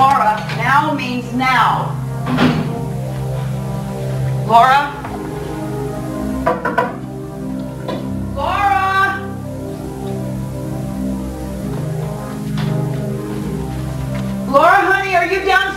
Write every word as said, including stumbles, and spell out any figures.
Laura, now means now. Laura? Laura? Laura, honey, are you down